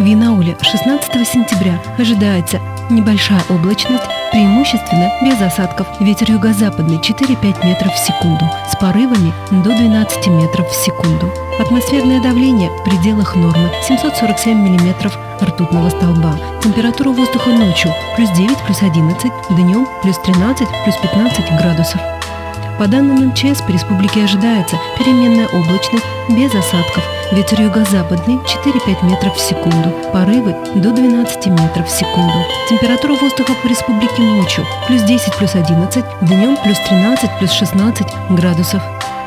Янауле 16 сентября ожидается небольшая облачность, преимущественно без осадков. Ветер юго-западный 4-5 метров в секунду с порывами до 12 метров в секунду. Атмосферное давление в пределах нормы 747 миллиметров ртутного столба. Температура воздуха ночью +9, +11, днем +13, +15 градусов. По данным МЧС, по республике ожидается переменная облачность без осадков. Ветер юго-западный 4-5 метров в секунду. Порывы до 12 метров в секунду. Температура воздуха по республике ночью +10, +11, днем +13, +16 градусов.